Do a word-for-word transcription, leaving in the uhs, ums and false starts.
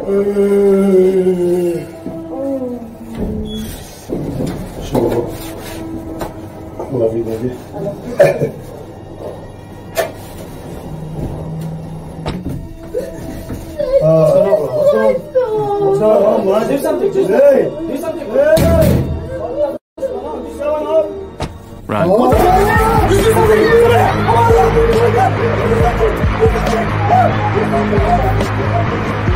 Show. Boa vida ali. Do something, just hey. Do something. Hey. Run. Oh.